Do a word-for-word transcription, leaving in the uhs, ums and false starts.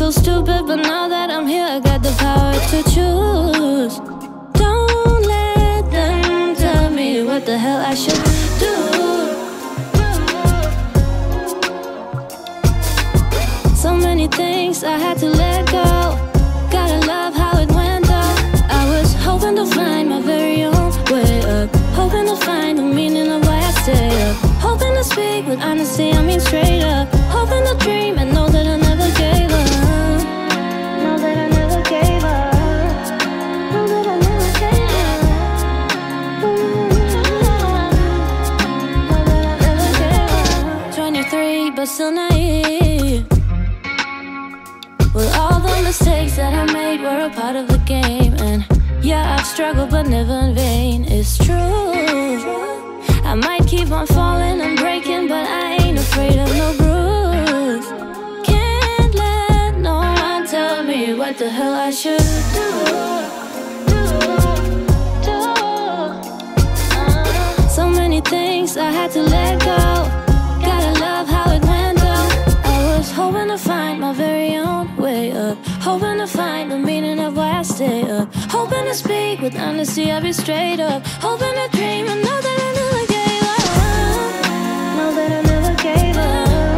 so stupid, but now that I'm here, I got the power to choose. Don't let them tell me what the hell I should do. So many things I had to let go. Gotta love how it went though. I was hoping to find my very own way up, hoping to find the meaning of why I stay up, hoping to speak with honesty, I mean straight up, hoping to dream and know that I never gave up. Know that I never gave up. Know that I never gave up. Know that I never gave up. twenty-three, but still naive. Well, all the mistakes that I made were a part of the game. And yeah, I've struggled, but never in vain. It's true, I might keep on falling and breaking, but I ain't afraid of no bruise. Can't let no one tell me what the hell I should do. do, uh, So many things I had to let go. Gotta love how it went though. I was hoping to find my very own way up, hoping to find the meaning of why I stay up, hoping to speak with honesty, I'll be straight up, hoping to dream and know that I never gave up. Know that I never gave up.